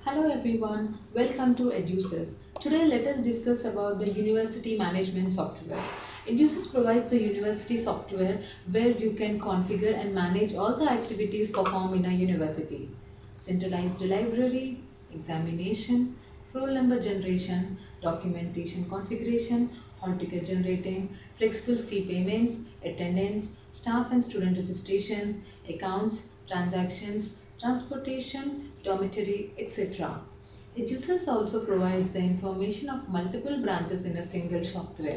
Hello everyone, welcome to EduSys. Today let us discuss about the university management software. EduSys provides a university software where you can configure and manage all the activities performed in a university. Centralized library, examination, roll number generation, documentation configuration, hall ticket generating, flexible fee payments, attendance, staff and student registrations, accounts, transactions, transportation, dormitory, etc. EduSys also provides the information of multiple branches in a single software.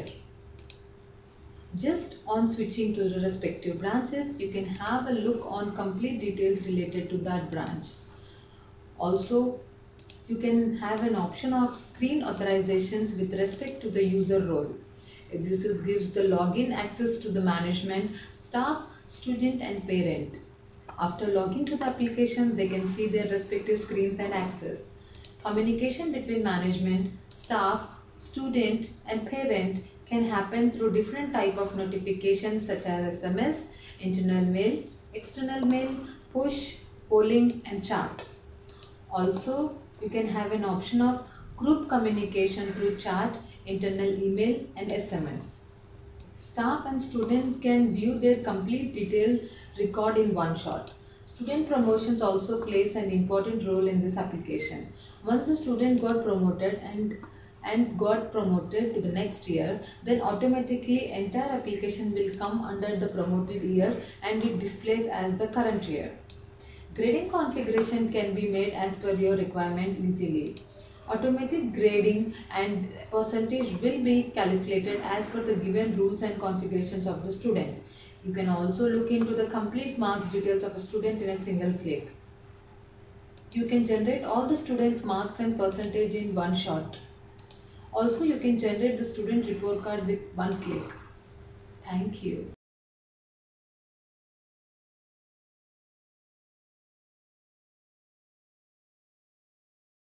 Just on switching to the respective branches, you can have a look on complete details related to that branch. Also, you can have an option of screen authorizations with respect to the user role. EduSys gives the login access to the management, staff, student and parent. After logging to the application, they can see their respective screens and access. Communication between management, staff, student and parent can happen through different type of notifications such as SMS, internal mail, external mail, push, polling and chat. Also, you can have an option of group communication through chat, internal email and SMS. Staff and student can view their complete detailed record in one shot. Student promotions also plays an important role in this application. Once a student got promoted and got promoted to the next year, then automatically entire application will come under the promoted year and it displays as the current year. Grading configuration can be made as per your requirement easily. Automatic grading and percentage will be calculated as per the given rules and configurations of the student. You can also look into the complete marks details of a student in a single click. You can generate all the student marks and percentage in one shot. Also, you can generate the student report card with one click. Thank you.